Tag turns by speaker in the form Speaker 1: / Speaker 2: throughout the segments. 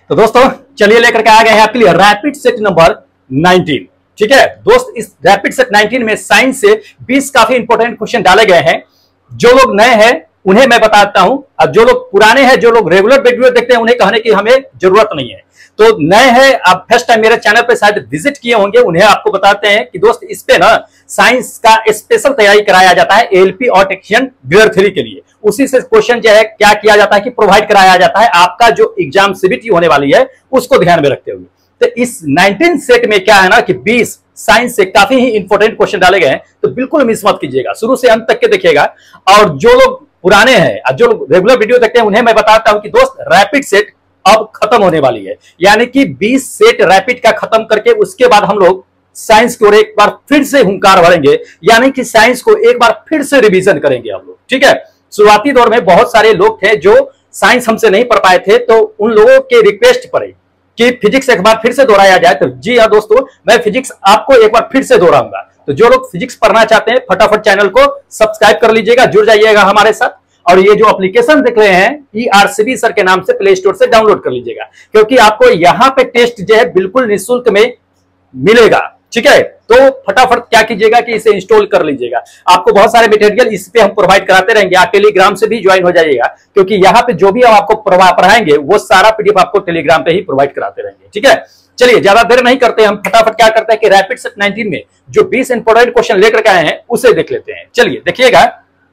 Speaker 1: तो दोस्तों चलिए लेकर के आ गए हैं आपके लिए रैपिड सेट नंबर 19। ठीक है दोस्त, इस रैपिड सेट 19 में साइंस से 20 काफी इंपॉर्टेंट क्वेश्चन डाले गए हैं। जो लोग नए हैं उन्हें मैं बताता हूं, और जो लोग पुराने हैं, जो लोग रेगुलर वीडियो देखते हैं, उन्हें कहने की हमें जरूरत नहीं है। तो नए हैं, आप फर्स्ट टाइम मेरे चैनल पे शायद विजिट किए होंगे, उन्हें आपको बताते हैं कि दोस्त इस पे ना साइंस का स्पेशल तैयारी कराया जाता है एलपी और टेक्निशियन गियर 3 के लिए। उसी से क्वेश्चन जो है क्या किया जाता है कि प्रोवाइड कराया जाता है आपका जो एग्जाम सीबीटी होने वाली है उसको ध्यान में रखते हुए। तो इस 19 सेट में क्या है ना कि 20 साइंस से काफी ही इंपॉर्टेंट क्वेश्चन डाले गए हैं, तो बिल्कुल मिस मत कीजिएगा, शुरू से अंत तक के देखिएगा। और जो लोग पुराने हैं और जो लोग रेगुलर वीडियो देखते हैं उन्हें मैं बताता हूं कि दोस्त रैपिड सेट अब खत्म होने वाली है, यानी कि 20 सेट रैपिड का खत्म करके उसके बाद हम लोग साइंस की ओर एक बार फिर से हुंकार भरेंगे, यानी कि साइंस को एक बार फिर से रिवीजन करेंगे हम लोग। ठीक है, शुरुआती दौर में बहुत सारे लोग थे जो साइंस हमसे नहीं पढ़ पाए थे, तो उन लोगों के रिक्वेस्ट पर कि फिजिक्स एक बार फिर से दोहराया जाए। तो जी हाँ दोस्तों, मैं फिजिक्स आपको एक बार फिर से दोहराऊंगा। तो जो लोग फिजिक्स पढ़ना चाहते हैं फटाफट चैनल को सब्सक्राइब कर लीजिएगा, जुड़ जाइएगा हमारे साथ। और ये जो एप्लीकेशन देख रहे हैं ERCB सर के नाम से प्ले स्टोर से डाउनलोड कर लीजिएगा, क्योंकि आपको यहाँ पे टेस्ट जो है बिल्कुल निःशुल्क में मिलेगा। ठीक है, तो फटाफट क्या कीजिएगा कि इसे इंस्टॉल कर लीजिएगा। आपको बहुत सारे मटेरियल इस पे हम प्रोवाइड कराते रहेंगे। आप टेलीग्राम से भी ज्वाइन हो जाइएगा, क्योंकि यहाँ पे जो भी हम आपको पढ़ाएंगे वो सारा पीडीएफ आपको टेलीग्राम पे ही प्रोवाइड कराते रहेंगे। ठीक है, चलिए ज्यादा देर नहीं करते, हम फटाफट क्या करते हैं कि रैपिड सेट 19 में जो 20 इंपोर्टेंट क्वेश्चन लेकर के आए हैं उसे देख लेते हैं। चलिए देखिएगा,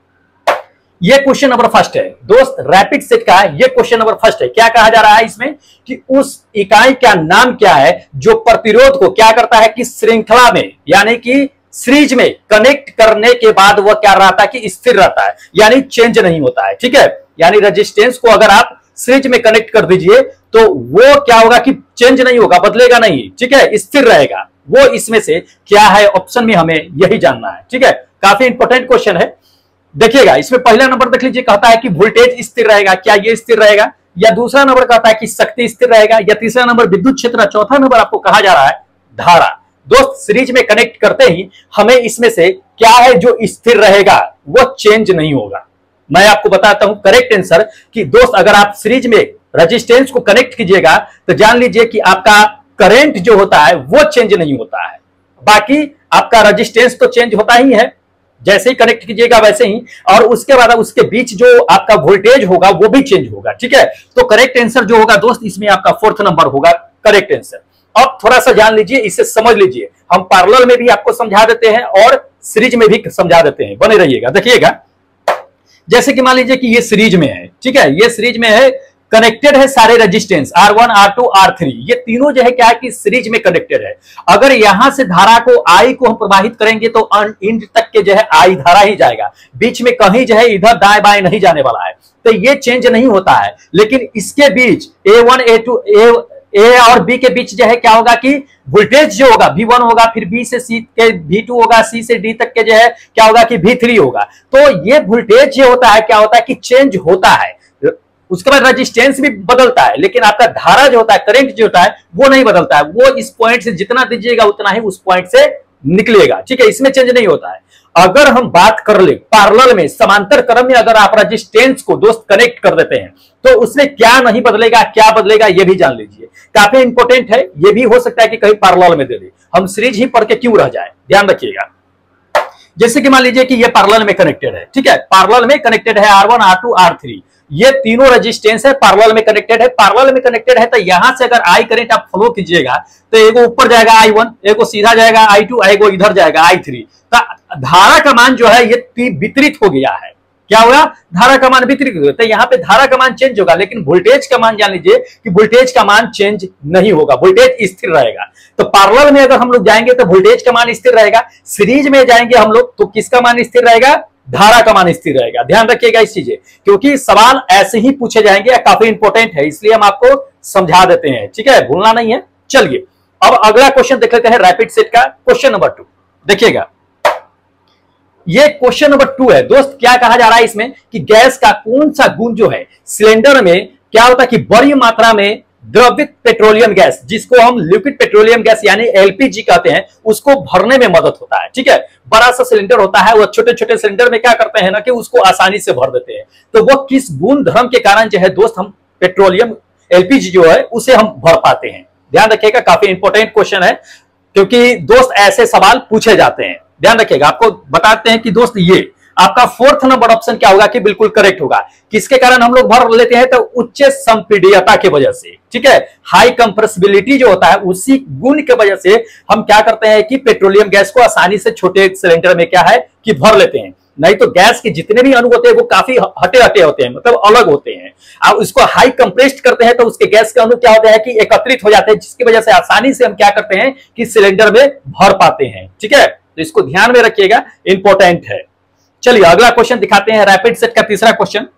Speaker 1: ये क्वेश्चन नंबर फर्स्ट है दोस्त, रैपिड सेट का ये क्वेश्चन नंबर फर्स्ट है। क्या कहा जा रहा है इसमें कि उस इकाई का नाम क्या है जो प्रतिरोध को क्या करता है कि श्रृंखला में यानी कि सीरीज में कनेक्ट करने के बाद वह क्या रहता है कि स्थिर रहता है, यानी चेंज नहीं होता है। ठीक है, यानी रेजिस्टेंस को अगर आप सीरीज में कनेक्ट कर दीजिए तो वो क्या होगा कि चेंज नहीं होगा, बदलेगा नहीं। ठीक है, स्थिर रहेगा। वो इसमें से क्या है, ऑप्शन में हमें यही जानना है। ठीक है, काफी इंपॉर्टेंट क्वेश्चन है। देखिएगा, इसमें पहला नंबर देख लीजिए, कहता है कि वोल्टेज स्थिर रहेगा। क्या ये स्थिर रहेगा? या दूसरा नंबर कहता है कि शक्ति स्थिर रहेगा, या तीसरा नंबर विद्युत क्षेत्र, चौथा नंबर आपको कहा जा रहा है धारा। दोस्त सीरीज में कनेक्ट करते ही हमें इसमें से क्या है जो स्थिर रहेगा, वो चेंज नहीं होगा। मैं आपको बताता हूं करेक्ट आंसर कि दोस्त अगर आप सीरीज में रेजिस्टेंस को कनेक्ट कीजिएगा तो जान लीजिए कि आपका करंट जो होता है वो चेंज नहीं होता है, बाकी आपका रेजिस्टेंस तो चेंज होता ही है जैसे ही कनेक्ट कीजिएगा वैसे ही, और उसके बाद उसके बीच जो आपका वोल्टेज होगा वो भी चेंज होगा। ठीक है, तो करेक्ट आंसर जो होगा दोस्त इसमें आपका फोर्थ नंबर होगा करेक्ट आंसर। अब थोड़ा सा जान लीजिए, इसे समझ लीजिए, हम पैरेलल में भी आपको समझा देते हैं और सीरीज में भी समझा देते हैं, बने रहिएगा। देखिएगा, जैसे कि मान लीजिए कि ये सीरीज में है। ठीक है, ये सीरीज में है, कनेक्टेड है सारे रेजिस्टेंस R1 R2 R3, ये तीनों जो है क्या है कि सीरीज में कनेक्टेड है। अगर यहां से धारा को I को हम प्रवाहित करेंगे तो एंड तक के जो है I धारा ही जाएगा, बीच में कहीं जो है इधर दाएं बाएं नहीं जाने वाला है, तो ये चेंज नहीं होता है। लेकिन इसके बीच A1 A2 A और B के बीच जो है क्या होगा कि वोल्टेज जो होगा V1 होगा, फिर B से C के V2 होगा, C से D तक के जो है क्या होगा कि V3 होगा। तो ये वोल्टेज जो होता है क्या होता है कि चेंज होता है, उसके बाद रेजिस्टेंस भी बदलता है, लेकिन आपका धारा जो होता है, करंट जो होता है वो नहीं बदलता है। वो इस पॉइंट से जितना दीजिएगा उतना ही उस पॉइंट से निकलेगा। ठीक है, इसमें चेंज नहीं होता है। अगर हम बात कर ले पैरेलल में, समांतर क्रम में अगर आप रेजिस्टेंस को दोस्त कनेक्ट कर देते हैं तो उसमें क्या नहीं बदलेगा, क्या बदलेगा ये भी जान लीजिए। काफी इंपॉर्टेंट है, ये भी हो सकता है कि कहीं पैरेलल में दे दे, हम सीरीज ही पढ़ के क्यों रह जाए, ध्यान रखिएगा। जैसे कि मान लीजिए कि ये पैरेलल में कनेक्टेड है। ठीक है, पैरेलल में कनेक्टेड है R1 R2 R3, ये तीनों रेजिस्टेंस है, पैरेलल में कनेक्टेड है। पैरेलल में कनेक्टेड है तो यहां से अगर I करंट आप फ्लो कीजिएगा तो एगो ऊपर जाएगा I1, एगो सीधा जाएगा I2, एगो इधर जाएगा I3। तो धारा का मान जो है ये वितरित हो गया है। क्या होगा, धारा का मान वितरित हो गया। तो यहाँ पे धारा का मान चेंज होगा, लेकिन वोल्टेज का मान जान लीजिए कि वोल्टेज का मान चेंज नहीं होगा, वोल्टेज स्थिर रहेगा। तो पैरेलल में अगर हम लोग जाएंगे तो वोल्टेज का मान स्थिर रहेगा, सीरीज में जाएंगे हम लोग तो किसका मान स्थिर रहेगा, धारा का मान स्थिर रहेगा। ध्यान रखिएगा इस चीजें, क्योंकि सवाल ऐसे ही पूछे जाएंगे, काफी इंपॉर्टेंट है, इसलिए हम आपको समझा देते हैं। ठीक है, भूलना नहीं है। चलिए अब अगला क्वेश्चन देख लेते हैं रैपिड सेट का, क्वेश्चन नंबर 2। देखिएगा, ये क्वेश्चन नंबर 2 है दोस्त। क्या कहा जा रहा है इसमें कि गैस का कौन सा गुण जो है सिलेंडर में क्या होता है कि बड़ी मात्रा में द्रवित पेट्रोलियम गैस, जिसको हम लिक्विड पेट्रोलियम गैस यानी एलपीजी कहते हैं, उसको भरने में मदद होता है। ठीक है, बड़ा सा सिलेंडर होता है, वो छोटे छोटे सिलेंडर में क्या करते हैं ना कि उसको आसानी से भर देते हैं। तो वो किस गुण धर्म के कारण जो है दोस्त हम पेट्रोलियम एलपीजी जो है उसे हम भर पाते हैं। ध्यान रखिएगा, काफी इंपॉर्टेंट क्वेश्चन है, क्योंकि दोस्त ऐसे सवाल पूछे जाते हैं। ध्यान रखिएगा, आपको बताते हैं कि दोस्त ये आपका फोर्थ नंबर ऑप्शन क्या होगा कि बिल्कुल करेक्ट होगा। किसके कारण हम लोग भर लेते हैं? तो उच्च संपीड्यता की वजह से, ठीक है, हाई कंप्रेसिबिलिटी जो होता है उसी गुण की वजह से हम क्या करते हैं कि पेट्रोलियम गैस को आसानी से छोटे सिलेंडर में क्या है कि भर लेते हैं। नहीं तो गैस के जितने भी अणु होते हैं वो काफी हटे हटे होते हैं, मतलब अलग होते हैं। आप उसको हाई कंप्रेस्ड करते हैं तो उसके गैस के अणु क्या होते हैं कि एकत्रित हो जाते हैं, जिसकी वजह से आसानी से हम क्या करते हैं कि सिलेंडर में भर पाते हैं। ठीक है, तो इसको ध्यान में रखिएगा, इंपॉर्टेंट है। चलिए अगला क्वेश्चन दिखाते हैं, रैपिड सेट का तीसरा क्वेश्चन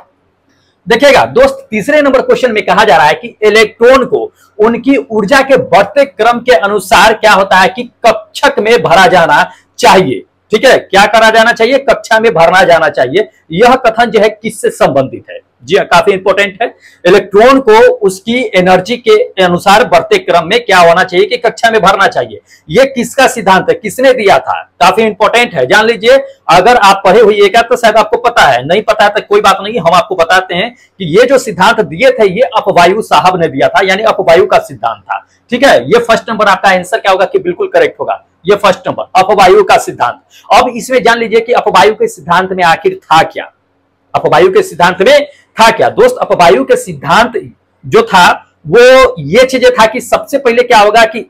Speaker 1: देखिएगा। दोस्त तीसरे नंबर क्वेश्चन में कहा जा रहा है कि इलेक्ट्रॉन को उनकी ऊर्जा के बढ़ते क्रम के अनुसार क्या होता है कि कक्षक में भरा जाना चाहिए। ठीक है, क्या करा जाना चाहिए? कक्षा में भरना जाना चाहिए। यह कथन जो है किससे संबंधित है? जी काफी इंपॉर्टेंट है। इलेक्ट्रॉन को उसकी एनर्जी के अनुसार बढ़ते क्रम में क्या होना चाहिए कि कक्षा में भरना चाहिए। यह किसका सिद्धांत है, किसने दिया था? काफी इंपॉर्टेंट है, जान लीजिए। अगर आप पढ़े होइएगा तो शायद आपको पता है, नहीं पता है तो कोई बात नहीं, हम आपको बताते हैं कि ये जो सिद्धांत दिए थे ये अपवायु साहब ने दिया था, यानी अपवायु का सिद्धांत था। ठीक है, ये फर्स्ट नंबर आपका आंसर क्या होगा कि बिल्कुल करेक्ट होगा। ये फर्स्ट नंबर अपवायु का सिद्धांत। अब इसमें जान लीजिए कि अपवायु के सिद्धांत में आखिर था क्या। अपवायु के सिद्धांत में था क्या दोस्त? अपवायु के सिद्धांत जो था वो ये चीजें था कि सबसे पहले क्या होगा कि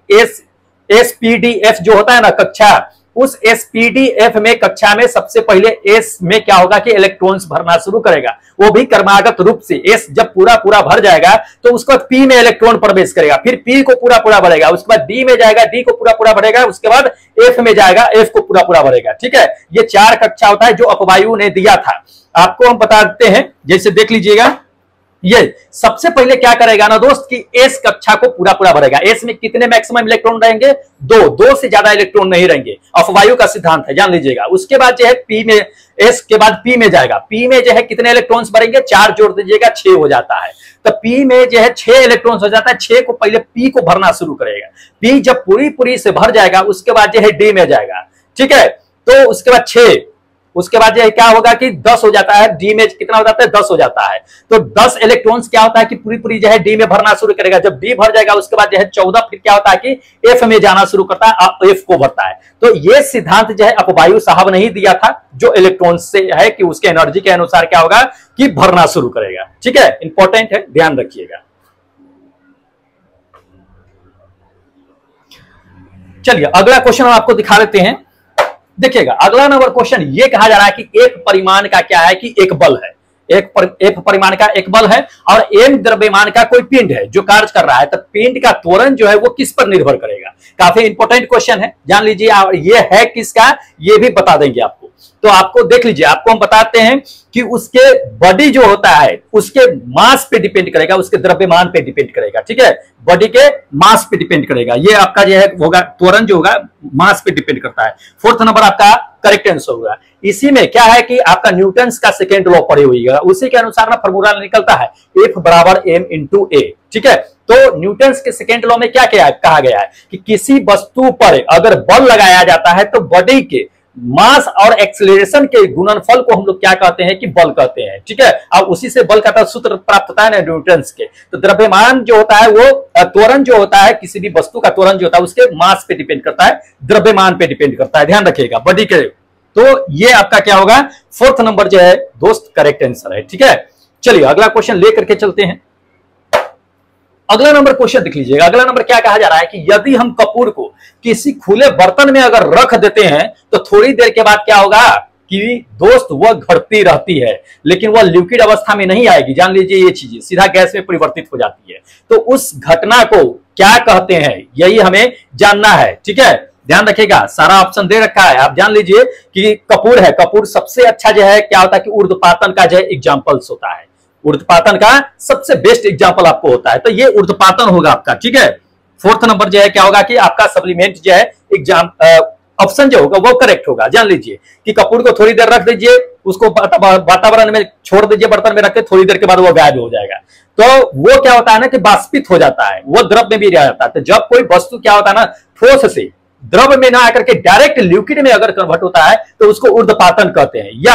Speaker 1: एसपीडीएफ जो होता है ना कक्षा, उस एसपीडीएफ में कक्षा में सबसे पहले एस में क्या होगा कि इलेक्ट्रॉन्स भरना शुरू करेगा, वो भी क्रमागत रूप से। एस जब पूरा पूरा भर जाएगा तो उसके बाद पी में इलेक्ट्रॉन प्रवेश करेगा, फिर पी को पूरा पूरा भरेगा, उसके बाद डी में जाएगा, डी को पूरा पूरा भरेगा, उसके बाद एफ में जाएगा, एफ को पूरा पूरा भरेगा। ठीक है, ये 4 कक्षा होता है जो अपवायु ने दिया था। आपको हम बताते हैं, जैसे देख लीजिएगा, ये सबसे पहले क्या करेगा ना दोस्त कि एस कक्षा को पूरा पूरा भरेगा। एस में कितने मैक्सिमम इलेक्ट्रॉन रहेंगे? 2 से ज्यादा इलेक्ट्रॉन नहीं रहेंगे, अपवायु का सिद्धांत है, जान लीजिएगा। उसके बाद जो है पी में, एस के बाद पी में जाएगा, पी में जो है कितने इलेक्ट्रॉन्स भरेंगे? 4 जोड़ दीजिएगा, 6 हो जाता है। तो पी में जो है 6 इलेक्ट्रॉन्स हो जाता है, 6 को पहले पी को भरना शुरू करेगा। पी जब पूरी से भर जाएगा उसके बाद जो है डी में जाएगा। ठीक है, तो उसके बाद 6, उसके बाद ये क्या होगा कि 10 हो जाता है, डी में कितना हो जाता है? 10 हो जाता है। तो 10 इलेक्ट्रॉन्स क्या होता है कि पूरी जो है डी में भरना शुरू करेगा। जब डी भर जाएगा उसके बाद जो है 14 फिर क्या होता है कि एफ में जाना शुरू करता है, एफ को भरता है। तो ये सिद्धांत जो है अपवायु साहब नहीं दिया था, जो इलेक्ट्रॉन से है कि उसके एनर्जी के अनुसार क्या होगा कि भरना शुरू करेगा। ठीक है, इंपॉर्टेंट है, ध्यान रखिएगा। चलिए अगला क्वेश्चन हम आपको दिखा देते हैं। देखिएगा अगला नंबर क्वेश्चन ये कहा जा रहा है कि एक परिमाण का क्या है कि एक बल है, एक परिमाण का एक बल है और एम द्रव्यमान का कोई पिंड है जो कार्य कर रहा है। तो पिंड का त्वरण जो है वो किस पर निर्भर करेगा? काफी इंपॉर्टेंट क्वेश्चन है, जान लीजिए। ये है किसका, ये भी बता देंगे आपको। तो आपको देख लीजिए, आपको हम बताते हैं कि उसके बॉडी जो होता है उसके मास पे डिपेंड करेगा, उसके द्रव्यमान पे डिपेंड करेगा। ठीक है, बॉडी के मास पे डिपेंड करेगा। ये आपका जो है होगा त्वरण जो होगा मास पे डिपेंड करता है। फोर्थ नंबर आपका करेक्ट आंसर होगा। इसी में क्या है कि आपका न्यूटन्स का सेकेंड लॉ पढ़े हुई, उसी के अनुसार ना फॉर्मूला निकलता है F बराबर m इंटू ए। ठीक है, तो न्यूटन्स के सेकेंड लॉ में क्या कहा गया है कि किसी वस्तु पर अगर बल लगाया जाता है तो बॉडी के मास और एक्सेलरेशन के गुणनफल को हम लोग क्या कहते हैं कि बल कहते हैं। ठीक है, अब उसी से बल का सूत्र प्राप्त होता है ना न्यूटन्स के। तो द्रव्यमान जो होता है वो त्वरण जो होता है, किसी भी वस्तु का त्वरण जो होता है उसके मास पे डिपेंड करता है, द्रव्यमान पे डिपेंड करता है, ध्यान रखिएगा बॉडी के। तो ये आपका क्या होगा, फोर्थ नंबर जो है दोस्त करेक्ट आंसर है। ठीक है, चलिए अगला क्वेश्चन लेकर के चलते हैं। अगला नंबर क्वेश्चन देख लीजिएगा। अगला नंबर क्या कहा जा रहा है कि यदि हम कपूर को किसी खुले बर्तन में अगर रख देते हैं तो थोड़ी देर के बाद क्या होगा कि दोस्त वह घटती रहती है, लेकिन वह लिक्विड अवस्था में नहीं आएगी। जान लीजिए ये चीजें सीधा गैस में परिवर्तित हो जाती है। तो उस घटना को क्या कहते हैं, यही हमें जानना है। ठीक है, ध्यान रखिएगा, सारा ऑप्शन दे रखा है, आप जान लीजिए कि कपूर है। कपूर सबसे अच्छा जो है क्या होता है कि ऊर्ध्वपातन का जो है एग्जाम्पल्स होता है, ऊर्ध्वपातन का सबसे बेस्ट एग्जाम्पल आपको होता है। तो ये ऊर्ध्वपातन होगा आपका। ठीक है, फोर्थ नंबर जो है क्या होगा कि आपका सप्लीमेंट जो है एग्जाम ऑप्शन जो होगा वो करेक्ट होगा। जान लीजिए कि कपूर को थोड़ी देर रख दीजिए, उसको वातावरण में छोड़ दीजिए, बर्तन में रख के थोड़ी देर के बाद वो गायब हो जाएगा। तो वो क्या होता है ना कि बाष्पित हो जाता है, वो द्रव में भी रह जाता है। तो जब कोई वस्तु क्या होता है ना ठोस से द्रव में ना आकर के डायरेक्ट लिक्विड में अगर कन्वर्ट होता है तो उसको ऊर्ध्वपातन कहते हैं। या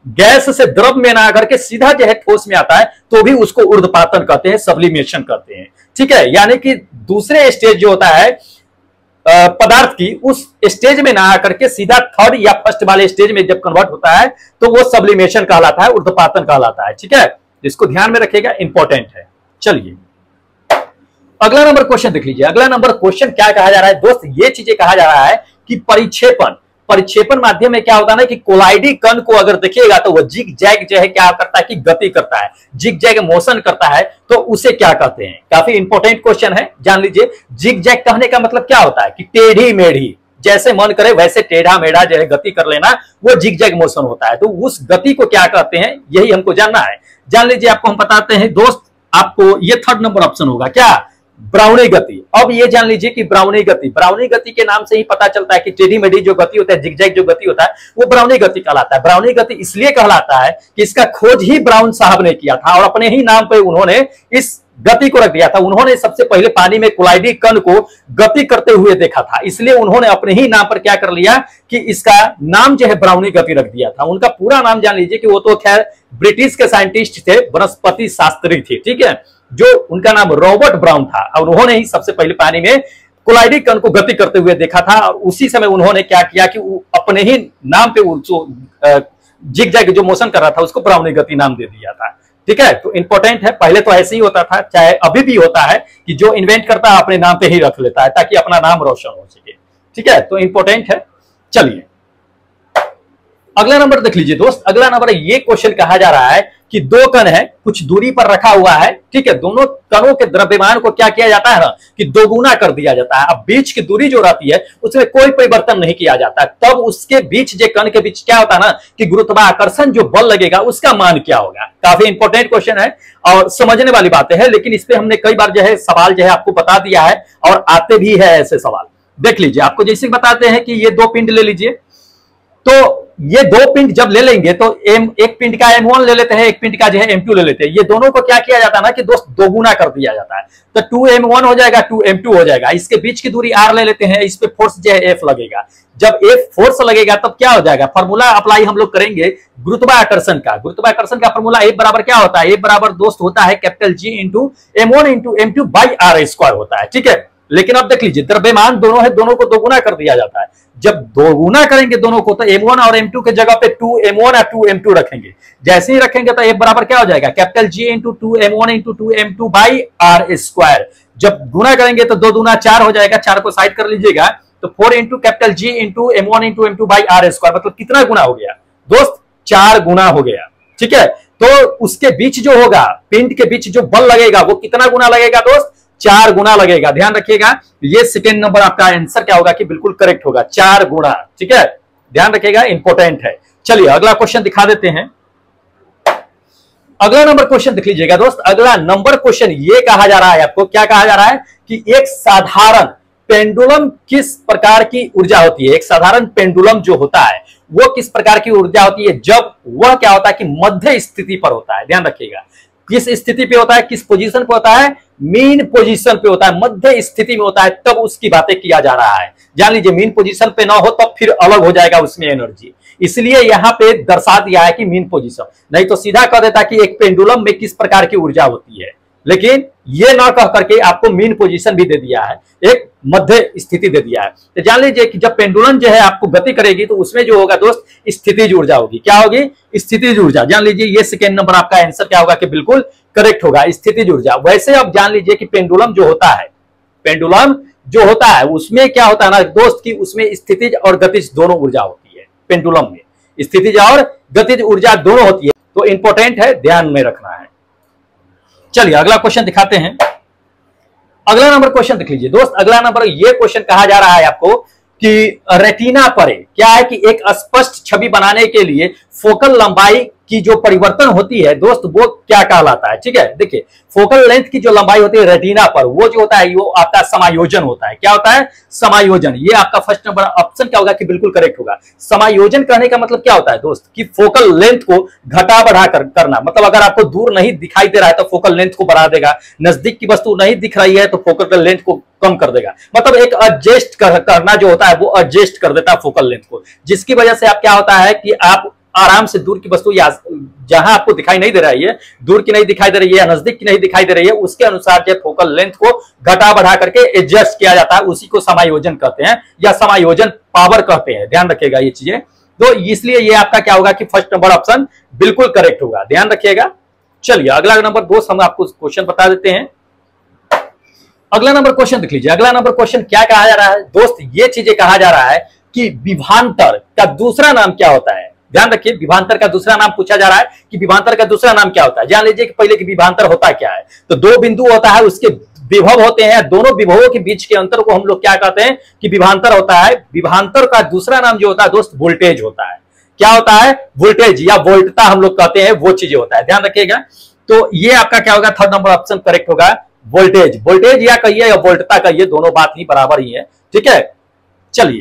Speaker 1: गैस से द्रव में ना आकर के सीधा जो है ठोस में आता है तो भी उसको ऊर्ध्वपातन कहते हैं, सब्लिमेशन कहते हैं। ठीक है, यानी कि दूसरे स्टेज जो होता है पदार्थ की, उस स्टेज में ना आकर के सीधा थर्ड या फर्स्ट वाले स्टेज में जब कन्वर्ट होता है तो वो सब्लिमेशन कहलाता है, ऊर्ध्वपातन कहलाता है। ठीक है, इसको ध्यान में रखिएगा, इंपॉर्टेंट है। चलिए अगला नंबर क्वेश्चन देख लीजिए। अगला नंबर क्वेश्चन क्या कहा जा रहा है दोस्त, ये चीजें कहा जा रहा है कि परिक्षेपण माध्यम में क्या होता है ना कि कोलाइडी कण को अगर देखिएगा तो वो जिग जैग जो है क्या करता है कि गति करता है, जिग जैग मोशन करता है, तो उसे क्या कहते हैं। काफी इंपॉर्टेंट क्वेश्चन है, जान लीजिए। जिग जैग कहने का मतलब क्या होता है कि टेढ़ी मेढ़ी, जैसे मन करे वैसे टेढ़ा मेढ़ा जो है गति कर लेना, वो जिग जैग मोशन होता है। तो उस गति को क्या कहते हैं, यही हमको जानना है। जान लीजिए, आपको हम बताते हैं दोस्त, आपको ये थर्ड नंबर ऑप्शन होगा क्या, ब्राउनी गति। अब ये जान लीजिए कि ब्राउनी गति के नाम से ही पता चलता है कि टेढ़ी मेढ़ी जो गति होता है, जिगजैग जो गति होता है, वो ब्राउनी गति कहलाता है। ब्राउनी गति इसलिए कहलाता है कि इसका खोज ही ब्राउन साहब ने किया था और अपने ही नाम पे उन्होंने इस गति को रख दिया था। उन्होंने सबसे पहले पानी में कोलाइडी कण को गति करते हुए देखा था, इसलिए उन्होंने अपने ही नाम पर क्या कर लिया कि इसका नाम जो है ब्राउनी गति रख दिया था। उनका पूरा नाम जान लीजिए कि वो तो खैर ब्रिटिश के साइंटिस्ट थे, वनस्पति शास्त्री थे। ठीक है, जो उनका नाम रॉबर्ट ब्राउन था और उन्होंने ही सबसे पहले पानी में कोलाइडी कण को गति करते हुए देखा था और उसी समय उन्होंने क्या किया कि अपने ही नाम पे जिग जैग जो मोशन कर रहा था उसको ब्राउनी गति नाम दे दिया था। ठीक है, तो इंपॉर्टेंट है। पहले तो ऐसे ही होता था, चाहे अभी भी होता है कि जो इन्वेंट करता है अपने नाम पे ही रख लेता है ताकि अपना नाम रोशन हो सके। ठीक है, तो इंपॉर्टेंट है। चलिए अगला नंबर देख लीजिए दोस्त। अगला नंबर ये क्वेश्चन कहा जा रहा है कि दो कण है, कुछ दूरी पर रखा हुआ है। ठीक है, दोनों कणों के द्रव्यमान को क्या किया जाता है ना कि दोगुना कर दिया जाता है। अब बीच की दूरी जो रहती है उसमें कोई परिवर्तन नहीं किया जाता, तब उसके बीच जो कण के बीच क्या होता है ना कि गुरुत्वाकर्षण जो बल लगेगा उसका मान क्या होगा। काफी इंपॉर्टेंट क्वेश्चन है और समझने वाली बातें हैं, लेकिन इस पे हमने कई बार जो है सवाल जो है आपको बता दिया है और आते भी है ऐसे सवाल। देख लीजिए, आपको जैसे बताते हैं कि ये दो पिंड ले लीजिए, तो ये दो पिंड जब ले लेंगे तो एक पिंड का M1 ले लेते हैं, एक पिंड का जो है M2 ले लेते हैं। ये दोनों को क्या किया जाता है ना कि दोस्त दोगुना कर दिया जाता है, तो 2M1 हो जाएगा, 2M2 हो जाएगा। इसके बीच की दूरी R ले लेते हैं, इस पे फोर्स जो है F लगेगा। जब F फोर्स लगेगा तब क्या हो जाएगा, फॉर्मूला अप्लाई हम लोग करेंगे गुरुत्वाकर्षण का। गुरुत्वाकर्षण का फॉर्मूला F बराबर क्या होता है, F बराबर दोस्त होता है capital G into M1 into M2 by R² होता है। ठीक है, लेकिन अब देख लीजिए द्रव्यमान दोनों है, दोनों को दोगुना कर दिया जाता है। जब दोगुना करेंगे दोनों को तो M1 और M2 के जगह पे 2M1 और 2M2 रखेंगे। जैसे ही रखेंगे तो F बराबर क्या हो जाएगा, capital G into 2M1 into 2M2 by R²। जब गुना करेंगे तो 2 दूना 4 हो जाएगा, 4 को साइड कर लीजिएगा तो 4 into capital G into M1 into M2 by R²। मतलब कितना गुना हो गया दोस्त, 4 गुना हो गया। ठीक है, तो उसके बीच जो होगा, पिंड के बीच जो बल लगेगा वो कितना गुना लगेगा दोस्त, 4 गुना लगेगा। ध्यान रखिएगा, ये सेकेंड नंबर आपका आंसर क्या होगा कि बिल्कुल करेक्ट होगा, 4 गुना। ठीक है, ध्यान रखिएगा, इंपॉर्टेंट है। चलिए अगला क्वेश्चन दिखा देते हैं। अगला नंबर क्वेश्चन देख लीजिएगा दोस्त। अगला नंबर क्वेश्चन ये कहा जा रहा है आपको, क्या कहा जा रहा है कि एक साधारण पेंडुलम किस प्रकार की ऊर्जा होती है। एक साधारण पेंडुलम जो होता है वो किस प्रकार की ऊर्जा होती है जब वह क्या होता है कि मध्य स्थिति पर होता है। ध्यान रखिएगा, किस स्थिति पे होता है, किस पोजीशन पे होता है, मीन पोजीशन पे होता है, मध्य स्थिति में होता है, तब उसकी बातें किया जा रहा है। जान लीजिए, मीन पोजीशन पे ना हो तब फिर अलग हो जाएगा उसमें एनर्जी, इसलिए यहां पे दर्शा दिया है कि मीन पोजीशन, नहीं तो सीधा कह देता कि एक पेंडुलम में किस प्रकार की ऊर्जा होती है, लेकिन ये ना कह करके आपको मीन पोजीशन भी दे दिया है, एक मध्य स्थिति दे दिया है। तो जान लीजिए कि जब पेंडुलम जो है आपको गति करेगी तो उसमें जो होगा दोस्त स्थितिज ऊर्जा होगी। क्या होगी, स्थितिज ऊर्जा। जान लीजिए ये सेकेंड नंबर आपका आंसर क्या होगा कि बिल्कुल करेक्ट होगा, स्थितिज ऊर्जा। वैसे अब जान लीजिए कि पेंडुलम जो होता है, पेंडुलम जो होता है उसमें क्या होता है ना दोस्त की उसमें स्थितिज और गतिज दोनों ऊर्जा होती है। पेंडुलम में स्थितिज और गतिज ऊर्जा दोनों होती है, तो इंपॉर्टेंट है, ध्यान में रखना है। चलिए अगला क्वेश्चन दिखाते हैं। अगला नंबर क्वेश्चन देख लीजिए दोस्त। अगला नंबर ये क्वेश्चन कहा जा रहा है आपको कि रेटिना पर क्या है कि एक स्पष्ट छवि बनाने के लिए फोकल लंबाई की जो परिवर्तन होती है दोस्त वो क्या कहलाता है। ठीक है, देखिए फोकल लेंथ की जो लंबाई होती है रेटिना पर वो जो होता है वो आपका समायोजन होता है। क्या होता है, समायोजन। ये आपका फर्स्ट नंबर ऑप्शन क्या होगा कि बिल्कुल करेक्ट होगा। समायोजन करने का मतलब क्या होता है दोस्त कि फोकल लेंथ को घटा बढ़ा करना। मतलब अगर आपको दूर नहीं दिखाई दे रहा है तो फोकल लेंथ को बढ़ा देगा, नजदीक की वस्तु नहीं दिख रही है तो फोकल लेंथ को कम कर देगा। मतलब एक एडजस्ट करना जो होता है वो एडजस्ट कर देता है फोकल लेंथ को, जिसकी वजह से आप क्या होता है कि आप आराम से दूर की वस्तु या जहां आपको दिखाई नहीं दे रही है, दूर की नहीं दिखाई दे रही है या नजदीक की नहीं दिखाई दे रही है, उसके अनुसार जो फोकल लेंथ को घटा बढ़ा करके एडजस्ट किया जाता है, उसी को समायोजन कहते हैं या समायोजन पावर कहते हैं। ध्यान रखिएगा ये चीजें। तो इसलिए ये आपका क्या होगा कि फर्स्ट नंबर ऑप्शन बिल्कुल करेक्ट होगा, ध्यान रखिएगा। चलिए अगला नंबर दोस्त हम आपको क्वेश्चन बता देते हैं। अगला नंबर क्वेश्चन देख लीजिए। अगला नंबर क्वेश्चन क्या कहा जा रहा है दोस्त, ये चीजें कहा जा रहा है कि विभवांतर का दूसरा नाम क्या होता है। ध्यान रखिए, विभवांतर का दूसरा नाम पूछा जा रहा है कि विभवांतर का दूसरा नाम क्या होता है। जान लीजिए कि पहले कि विभवांतर होता क्या है। तो दो बिंदु होता है, उसके विभव होते हैं, दोनों विभवों के बीच के अंतर को हम लोग क्या कहते हैं कि विभवांतर होता है। विभवांतर का दूसरा नाम जो होता है दोस्त वोल्टेज होता है। क्या होता है? वोल्टेज या वोल्टता हम लोग कहते हैं, वो चीजें होता है, ध्यान रखिएगा। तो ये आपका क्या होगा, थर्ड नंबर ऑप्शन करेक्ट होगा, वोल्टेज। वोल्टेज या कहिए या वोल्टता कहिए, दोनों बात ही बराबर ही है, ठीक है। चलिए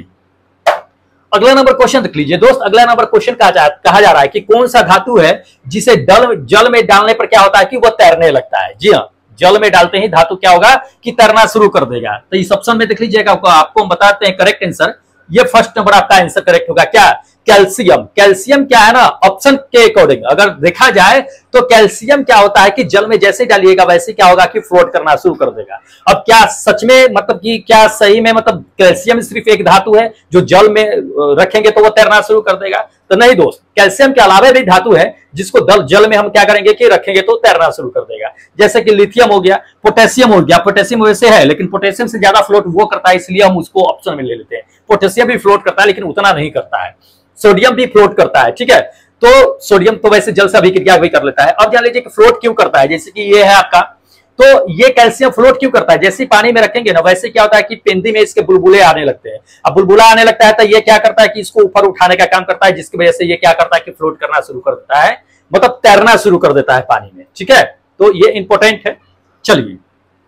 Speaker 1: अगला नंबर क्वेश्चन देख लीजिए दोस्त। अगला नंबर क्वेश्चन कहा जा रहा है कि कौन सा धातु है जिसे जल में डालने पर क्या होता है कि वह तैरने लगता है। जी हाँ, जल में डालते ही धातु क्या होगा कि तैरना शुरू कर देगा। तो इस ऑप्शन में देख लीजिएगा, आपको हम बताते हैं करेक्ट आंसर। ये फर्स्ट नंबर आपका आंसर करेक्ट होगा। क्या? कैल्शियम। कैल्शियम क्या है ना, ऑप्शन के अकॉर्डिंग अगर देखा जाए तो कैल्शियम क्या होता है कि जल में जैसे डालिएगा वैसे क्या होगा कि फ्लोट करना शुरू कर देगा। अब क्या सच में मतलब कि क्या सही में मतलब कैल्शियम सिर्फ एक धातु है जो जल में रखेंगे तो वो तैरना शुरू कर देगा? तो नहीं दोस्त, कैल्शियम के अलावा भी धातु है जिसको जल में हम क्या करेंगे कि रखेंगे तो तैरना शुरू कर देगा। जैसे कि लिथियम हो गया, पोटेशियम हो गया। पोटेशियम वैसे है लेकिन पोटेशियम से ज्यादा फ्लोट वो करता है, इसलिए हम उसको ऑप्शन में ले लेते हैं। पोटेशियम भी फ्लोट करता है लेकिन उतना नहीं करता है। सोडियम भी फ्लोट करता है, ठीक है। तो सोडियम तो वैसे जल से अभिक्रिया भी कर लेता है। अब जान लीजिए कि फ्लोट क्यों करता है, जैसे कि ये है आपका, तो ये कैल्शियम फ्लोट क्यों करता है? जैसे ही पानी में रखेंगे ना वैसे क्या होता है कि पेंदी में इसके बुलबुले आने लगते हैं। अब बुलबुला आने लगता है तो ये क्या करता है कि इसको ऊपर उठाने का काम करता है, जिसकी वजह से ये क्या करता है कि फ्लोट करना शुरू कर देता है, मतलब तैरना शुरू कर देता है पानी में, ठीक है। तो ये इंपॉर्टेंट है। चलिए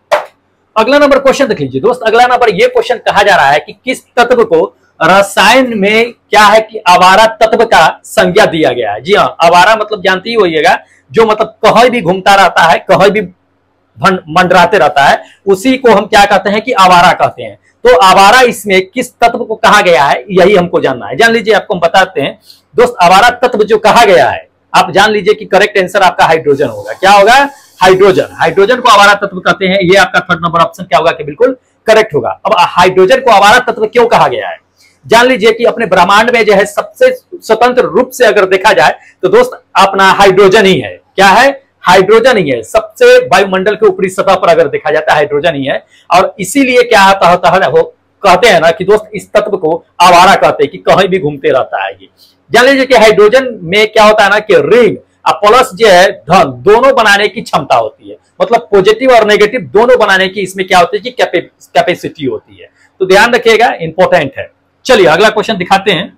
Speaker 1: अगला नंबर क्वेश्चन देख लीजिए दोस्त। अगला नंबर ये क्वेश्चन कहा जा रहा है कि किस तत्व को रसायन में क्या है कि आवारा तत्व का संज्ञा दिया गया है। जी हाँ, आवारा मतलब जानते ही होइएगा, जो मतलब कहीं भी घूमता रहता है, कहीं भी मंडराते रहता है, उसी को हम क्या कहते हैं कि आवारा कहते हैं। तो आवारा इसमें किस तत्व को कहा गया है, यही हमको जानना है। जान लीजिए, आपको हम बताते हैं दोस्त। आवारा तत्व जो कहा गया है, आप जान लीजिए कि करेक्ट आंसर आपका हाइड्रोजन होगा। क्या होगा? हाइड्रोजन। हाइड्रोजन को आवारा तत्व कहते हैं। ये आपका थर्ड नंबर ऑप्शन क्या होगा कि बिल्कुल करेक्ट होगा। अब हाइड्रोजन को आवारा तत्व क्यों कहा गया है? जान लीजिए कि अपने ब्रह्मांड में जो है सबसे स्वतंत्र रूप से अगर देखा जाए तो दोस्त अपना हाइड्रोजन ही है। क्या है? हाइड्रोजन ही है। सबसे वायुमंडल के ऊपरी सतह पर अगर देखा जाता है हाइड्रोजन ही है। और इसीलिए क्या होता है वो कहते हैं ना कि दोस्त इस तत्व को आवारा कहते हैं कि कहीं भी घूमते रहता है। ये जान लीजिए कि हाइड्रोजन में क्या होता है ना कि रिंग और प्लस जो है धन दोनों बनाने की क्षमता होती है, मतलब पॉजिटिव और नेगेटिव दोनों बनाने की इसमें क्या होती है कि कैपेसिटी होती है। तो ध्यान रखिएगा, इंपॉर्टेंट है। चलिए अगला क्वेश्चन दिखाते हैं।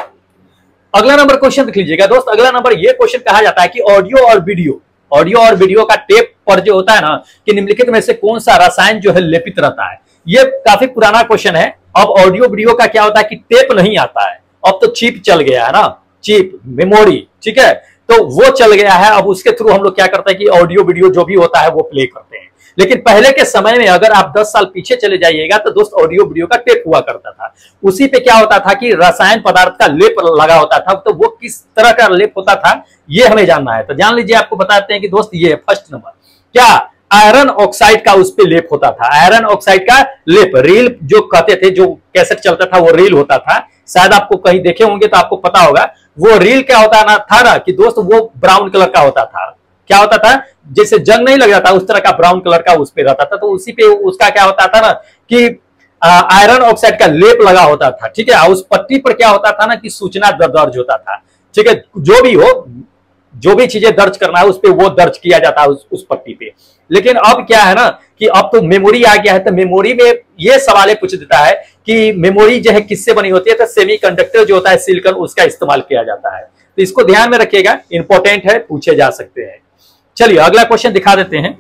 Speaker 1: अगला नंबर क्वेश्चन देख लीजिएगा दोस्त। अगला नंबर ये क्वेश्चन कहा जाता है कि ऑडियो और वीडियो का टेप पर जो होता है ना कि निम्नलिखित में से कौन सा रसायन जो है लेपित रहता है। ये काफी पुराना क्वेश्चन है। अब ऑडियो वीडियो का क्या होता है कि टेप नहीं आता है, अब तो चिप चल गया है ना, चिप मेमोरी, ठीक है। तो वो चल गया है, अब उसके थ्रू हम लोग क्या करते हैं कि ऑडियो वीडियो जो भी होता है वो प्ले करते हैं। लेकिन पहले के समय में अगर आप 10 साल पीछे चले जाइएगा तो दोस्त ऑडियो वीडियो का टेप हुआ करता था। उसी पे क्या होता था कि रसायन पदार्थ का लेप लगा होता था। तो वो किस तरह का लेप होता था ये हमें जानना है। तो जान लीजिए, आपको बताते हैं कि दोस्त ये फर्स्ट नंबर क्या आयरन ऑक्साइड का उस पे लेप होता था। आयरन ऑक्साइड का लेप, रील जो कहते थे, जो कैसेट चलता था वो रील होता था। शायद आपको कहीं देखे होंगे तो आपको पता होगा। वो रील क्या होता था ना कि दोस्त वो ब्राउन कलर का होता था। क्या होता था? जैसे जंग नहीं लग जाता उस तरह का ब्राउन कलर का उस पे रहता था। तो उसी पे उसका क्या होता था ना कि आयरन ऑक्साइड का लेप लगा होता था, ठीक है। उस पट्टी पर क्या होता था ना कि सूचना दर्ज होता था, ठीक है। जो भी हो, जो भी चीजें दर्ज करना है उस पे वो दर्ज किया जाता है उस पट्टी पे। लेकिन अब क्या है ना कि अब तो मेमोरी आ गया है। तो मेमोरी में ये सवाल पूछ देता है कि मेमोरी जो है किससे बनी होती है? तो सेमीकंडक्टर जो होता है सिलिकॉन, उसका इस्तेमाल किया जाता है। तो इसको ध्यान में रखिएगा, इंपॉर्टेंट है, पूछे जा सकते हैं। चलिए अगला क्वेश्चन दिखा देते हैं।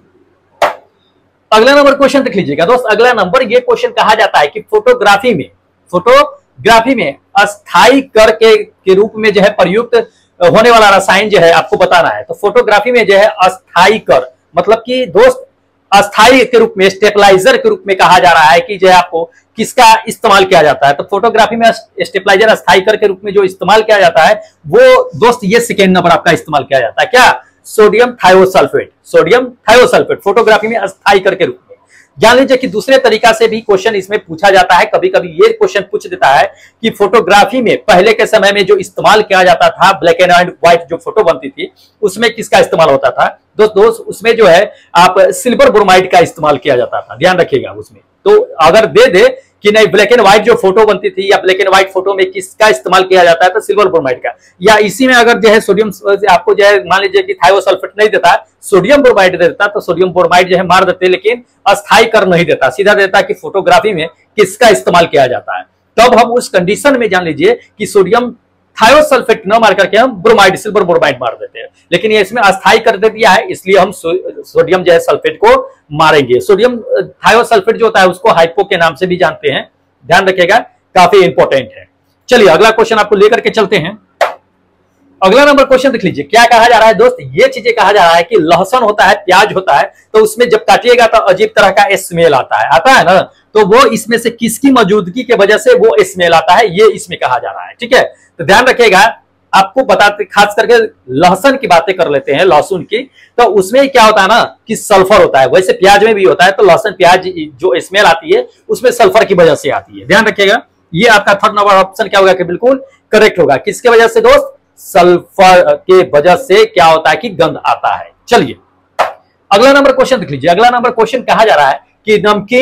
Speaker 1: अगला नंबर क्वेश्चन देख लीजिएगा दोस्त। अगला नंबर ये क्वेश्चन कहा जाता है कि फोटोग्राफी में अस्थायी कर के रूप में जो है प्रयुक्त होने वाला रसायन जो है आपको बताना है। तो फोटोग्राफी में जो है अस्थायी कर मतलब कि दोस्त अस्थाई के रूप में, स्टेबलाइजर के रूप में कहा जा रहा है कि जो है आपको किसका इस्तेमाल किया जाता है। तो फोटोग्राफी में स्टेबलाइजर अस्थायीकर के रूप में जो इस्तेमाल किया जाता है वो दोस्त ये सेकेंड नंबर आपका इस्तेमाल किया जाता है। क्या? Sodium thiosulphate. Sodium thiosulphate photography में अस्थायीकर के रूप में। जान लीजिए कि दूसरे तरीका से भी क्वेश्चन इसमें पूछा जाता है। कभी कभी ये क्वेश्चन पूछ देता है कि फोटोग्राफी में पहले के समय में जो इस्तेमाल किया जाता था, ब्लैक एंड व्हाइट जो फोटो बनती थी, उसमें किसका इस्तेमाल होता था? दोस्त उसमें जो है आप सिल्वर ब्रोमाइड का इस्तेमाल किया जाता था, ध्यान रखिएगा उसमें। तो अगर दे दे कि नहीं ब्लैक एंड व्हाइट जो फोटो बनती थी या ब्लैक एंड व्हाइट फोटो में किसका इस्तेमाल किया जाता है, तो सिल्वर ब्रोमाइड का। या इसी में अगर जो है सोडियम आपको जो है मान लीजिए कि थायोसल्फेट नहीं देता, सोडियम ब्रोमाइड देता, तो सोडियम ब्रोमाइड जो है मार देते, लेकिन अस्थायी कर नहीं देता, सीधा देता कि फोटोग्राफी में किसका इस्तेमाल किया जाता है। तब हम उस कंडीशन में जान लीजिए कि सोडियम थायोसल्फेट न मार करके हम ब्रोमाइड, सिल्वर ब्रोमाइड मार देते हैं। लेकिन ये इसमें अस्थायी कर दे दिया है, इसलिए हम सोडियम जो है सल्फेट को मारेंगे। सोडियम थायोसल्फेट जो होता है उसको हाइपो के नाम से भी जानते हैं, ध्यान रखिएगा, काफी इंपॉर्टेंट है। चलिए अगला क्वेश्चन आपको लेकर के चलते हैं। अगला नंबर क्वेश्चन देख लीजिए, क्या कहा जा रहा है दोस्त? ये चीजें कहा जा रहा है कि लहसुन होता है, प्याज होता है, तो उसमें जब काटिएगा तो अजीब तरह का स्मेल आता है ना, तो वो इसमें से किसकी मौजूदगी के वजह से वो स्मेल आता है, ये इसमें कहा जा रहा है। ठीक है, तो ध्यान रखिएगा, आपको बताते, खास करके लहसुन की बातें कर लेते हैं, लहसुन की। तो उसमें क्या होता है ना कि सल्फर होता है, वैसे प्याज में भी होता है। तो लहसुन प्याज जो स्मेल आती है उसमें सल्फर की वजह से आती है, ध्यान रखिएगा। ये आपका थर्ड नंबर ऑप्शन क्या होगा कि बिल्कुल करेक्ट होगा। किसके वजह से दोस्त? सल्फर के वजह से क्या होता है कि गंध आता है। चलिए अगला नंबर क्वेश्चन देख लीजिए। अगला नंबर क्वेश्चन कहा जा रहा है कि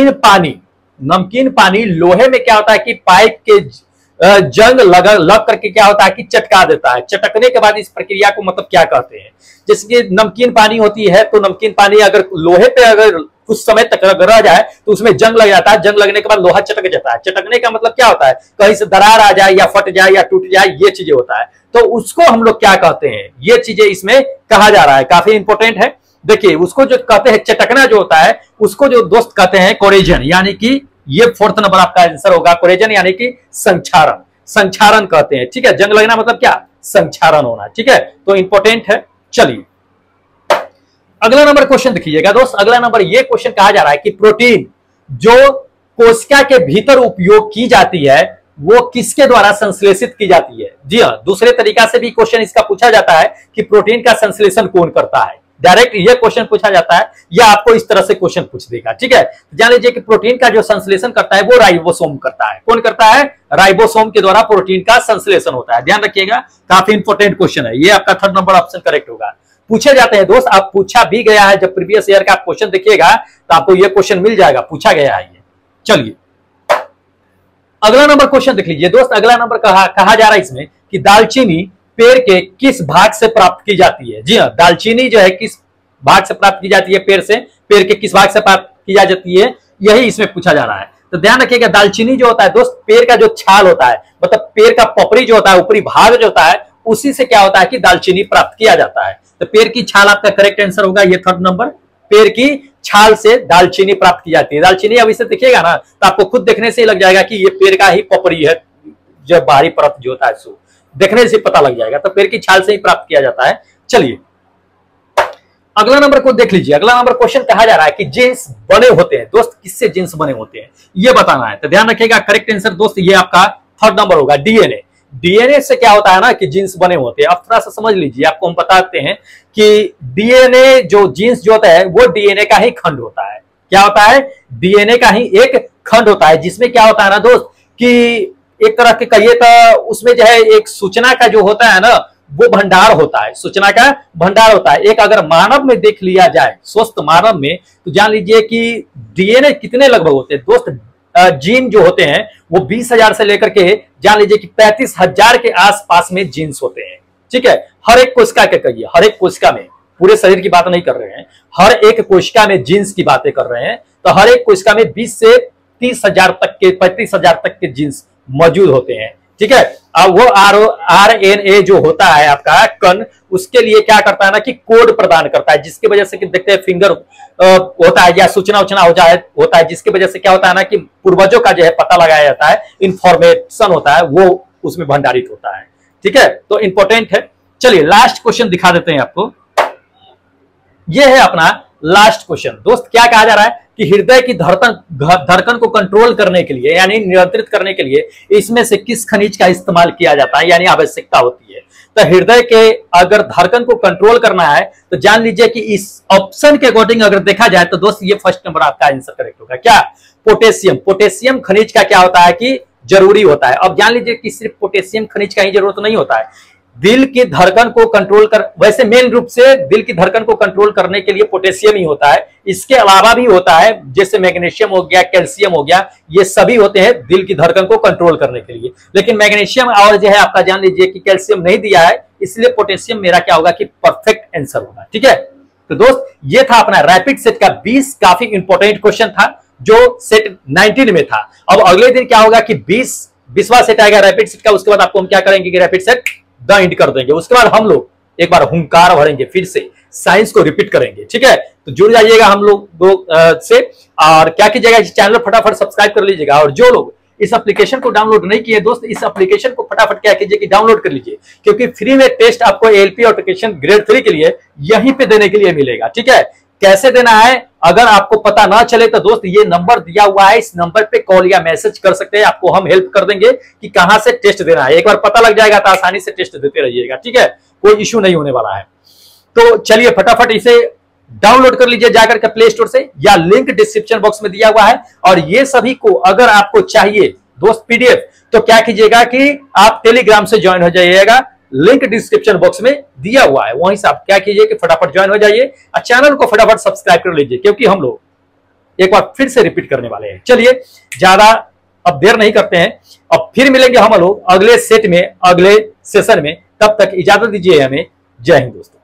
Speaker 1: नमकीन पानी लोहे में क्या होता है कि पाइप के जंग लग करके क्या होता है कि चटका देता है। चटकने के बाद इस प्रक्रिया को मतलब क्या कहते हैं? जैसे कि नमकीन पानी होती है, तो नमकीन पानी अगर लोहे पे अगर कुछ समय तक रह जाए तो उसमें जंग लग जाता है। जंग लगने के बाद लोहा चटक जाता है। चटकने का मतलब क्या होता है? कहीं से दरार आ जाए या फट जाए या टूट जाए, ये चीजें होता है। तो उसको हम लोग क्या कहते हैं? ये चीजें इसमें कहा जा रहा है, काफी इंपॉर्टेंट है। देखिए उसको जो कहते हैं चटकना जो होता है उसको जो दोस्त कहते हैं कोरेजन, यानी कि ये फोर्थ नंबर आपका आंसर होगा। कोरेजन यानी कि संक्षारण कहते हैं। ठीक है, जंग लगना मतलब क्या? संक्षारण होना। ठीक है, तो इंपॉर्टेंट है। चलिए अगला नंबर क्वेश्चन देखिएगा दोस्त। अगला नंबर ये क्वेश्चन कहा जा रहा है कि प्रोटीन जो कोशिका के भीतर उपयोग की जाती है वो किसके द्वारा संश्लेषित की जाती है? जी हाँ, दूसरे तरीका से भी क्वेश्चन इसका पूछा जाता है कि प्रोटीन का संश्लेषण कौन करता है। डायरेक्ट ये क्वेश्चन पूछा जाता है या आपको इस तरह से क्वेश्चन पूछ देगा। ठीक है, जान लीजिए कि प्रोटीन का जो संश्लेषण करता है वो राइबोसोम करता है। कौन करता है? राइबोसोम के द्वारा प्रोटीन का संश्लेषण होता है। ध्यान रखिएगा, काफी इंपॉर्टेंट क्वेश्चन है ये। आपका थर्ड नंबर ऑप्शन करेक्ट होगा। पूछे जाते हैं दोस्त, आप पूछा भी गया है, जब प्रीवियस ईयर का आप क्वेश्चन देखिएगा तो आपको ये क्वेश्चन मिल जाएगा, पूछा गया है ये। चलिए अगला नंबर क्वेश्चन देख लीजिए दोस्त। अगला नंबर कहा जा रहा है इसमें कि दालचीनी पेड़ के किस भाग से प्राप्त की जाती है? जी हाँ, दालचीनी जो है किस भाग से प्राप्त की जाती है? पेड़ के किस भाग से प्राप्त की जाती है, यही इसमें पूछा जा रहा है। तो ध्यान रखिएगा, दालचीनी जो होता है दोस्त, पेड़ का जो छाल होता है, मतलब पेड़ का पपड़ी जो होता है, ऊपरी भाग जो होता है, उसी से क्या होता है कि दालचीनी प्राप्त किया जाता है। तो पेड़ की छाल आपका करेक्ट आंसर होगा, ये थर्ड नंबर। पेड़ की छाल से दालचीनी प्राप्त की जाती है। दालचीनी अब इसे देखिएगा ना तो आपको खुद देखने से ही लग जाएगा कि ये पेड़ का ही पपड़ी है, जो बाहरी परत जो होता है सो देखने से पता लग जाएगा। तो पेड़ की छाल से ही प्राप्त किया जाता है। चलिए अगला नंबर को देख लीजिए। अगला नंबर क्वेश्चन कहा जा रहा है कि जीन्स बने होते हैं दोस्त, किससे जीन्स बने होते हैं ये बताना है। तो ध्यान रखिएगा, करेक्ट आंसर दोस्त ये आपका थर्ड नंबर होगा, डीएनए। डीएनए से क्या होता है ना कि जीन्स बने होते हैं। अब थोड़ा सा समझ लीजिए, आपको हम बताते हैं कि डीएनए जो जीन्स जो होता है वो डीएनए का ही खंड होता है। क्या होता है? डीएनए का ही एक खंड होता है, जिसमें क्या होता है ना दोस्त कि एक तरह के कहिए तो उसमें जो है एक सूचना का जो होता है ना वो भंडार होता है, सूचना का भंडार होता है। एक अगर मानव में देख लिया जाए, स्वस्थ मानव में, तो जान लीजिए कि डीएनए कितने लगभग होते हैं दोस्त, जीन जो होते हैं वो 20,000 से लेकर के जान लीजिए कि 35,000 के आसपास में जीन्स होते हैं। ठीक है, हर एक कोशिका के कहिए, हर एक कोशिका में, पूरे शरीर की बात नहीं कर रहे हैं, हर एक कोशिका में जीन्स की बातें कर रहे हैं। तो हर एक कोशिका में 20 से 30,000 तक के, 35,000 तक के जीन्स मौजूद होते हैं। ठीक है, अब वो आरएनए जो होता है आपका कण, उसके लिए क्या करता है ना कि कोड प्रदान करता है, जिसकी वजह से कि देखते हैं फिंगर होता है या सूचना होता है, जिसकी वजह से क्या होता है ना कि पूर्वजों का जो है पता लगाया जाता है, इंफॉर्मेशन होता है वो उसमें भंडारित होता है। ठीक है, तो इंपॉर्टेंट है। चलिए लास्ट क्वेश्चन दिखा देते हैं आपको। ये है अपना लास्ट क्वेश्चन दोस्त, क्या कहा जा रहा है कि हृदय की धड़कन को कंट्रोल करने के लिए यानी नियंत्रित करने के लिए इसमें से किस खनिज का इस्तेमाल किया जाता है यानी आवश्यकता होती है। तो हृदय के अगर धड़कन को कंट्रोल करना है तो जान लीजिए कि इस ऑप्शन के अकॉर्डिंग अगर देखा जाए तो दोस्त ये फर्स्ट नंबर आपका आंसर करेक्ट होगा। क्या? पोटेशियम। पोटेशियम खनिज का क्या होता है कि जरूरी होता है। अब जान लीजिए कि सिर्फ पोटेशियम खनिज का ही जरूरत नहीं होता है, दिल की धड़कन को कंट्रोल कर, वैसे मेन रूप से दिल की धड़कन को कंट्रोल करने के लिए पोटेशियम ही होता है, इसके अलावा भी होता है जैसे मैग्नीशियम हो गया, कैल्शियम हो गया, ये सभी होते हैं दिल की धड़कन को कंट्रोल करने के लिए। लेकिन मैग्नीशियम और जो है आपका जान लीजिए कि कैल्शियम नहीं दिया है, इसलिए पोटेशियम मेरा क्या होगा कि परफेक्ट आंसर होगा। ठीक है, तो दोस्त ये था अपना रैपिड सेट का 20 काफी इंपॉर्टेंट क्वेश्चन था जो सेट 19 में था। अब अगले दिन क्या होगा कि 20वां सेट आएगा रैपिड सेट का, उसके बाद आपको हम क्या करेंगे कि रैपिड सेट द एंड कर देंगे। उसके बाद हम लोग एक बार हुंकार भरेंगे, फिर से साइंस को रिपीट करेंगे। ठीक है, तो जुड़ जाइएगा हम लोग से, और क्या कीजिएगा इस चैनल फटाफट सब्सक्राइब कर लीजिएगा। और जो लोग इस एप्लीकेशन को डाउनलोड नहीं किए दोस्त, इस एप्लीकेशन को फटाफट क्या कीजिए कि डाउनलोड कर लीजिए, क्योंकि फ्री में टेस्ट आपको एएलपी और टेक्नीशियन ग्रेड 3 के लिए यहीं पे देने के लिए मिलेगा। ठीक है, कैसे देना है अगर आपको पता ना चले तो दोस्त ये नंबर दिया हुआ है, इस नंबर पे कॉल या मैसेज कर सकते हैं, आपको हम हेल्प कर देंगे कि कहां से टेस्ट देना है। एक बार पता लग जाएगा तो आसानी से टेस्ट देते रहिएगा। ठीक है, कोई इश्यू नहीं होने वाला है। तो चलिए फटाफट इसे डाउनलोड कर लीजिए जाकर के प्ले स्टोर से, या लिंक डिस्क्रिप्शन बॉक्स में दिया हुआ है। और ये सभी को अगर आपको चाहिए दोस्त पीडीएफ, तो क्या कीजिएगा कि आप टेलीग्राम से ज्वाइन हो जाइएगा, लिंक डिस्क्रिप्शन बॉक्स में दिया हुआ है, वहीं से आप क्या कीजिए कि फटाफट ज्वाइन हो जाइए और चैनल को फटाफट सब्सक्राइब कर लीजिए, क्योंकि हम लोग एक बार फिर से रिपीट करने वाले हैं। चलिए ज्यादा अब देर नहीं करते हैं, अब फिर मिलेंगे हम लोग अगले सेट में, अगले सेशन में। तब तक इजाजत दीजिए हमें। जय हिंद दोस्तों।